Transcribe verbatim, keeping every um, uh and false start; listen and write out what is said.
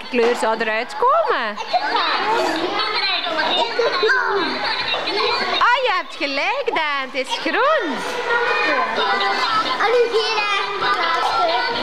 kleur zou eruit komen? Ah, je hebt gelijk, Daan. Het is groen. En nu hier de laatste.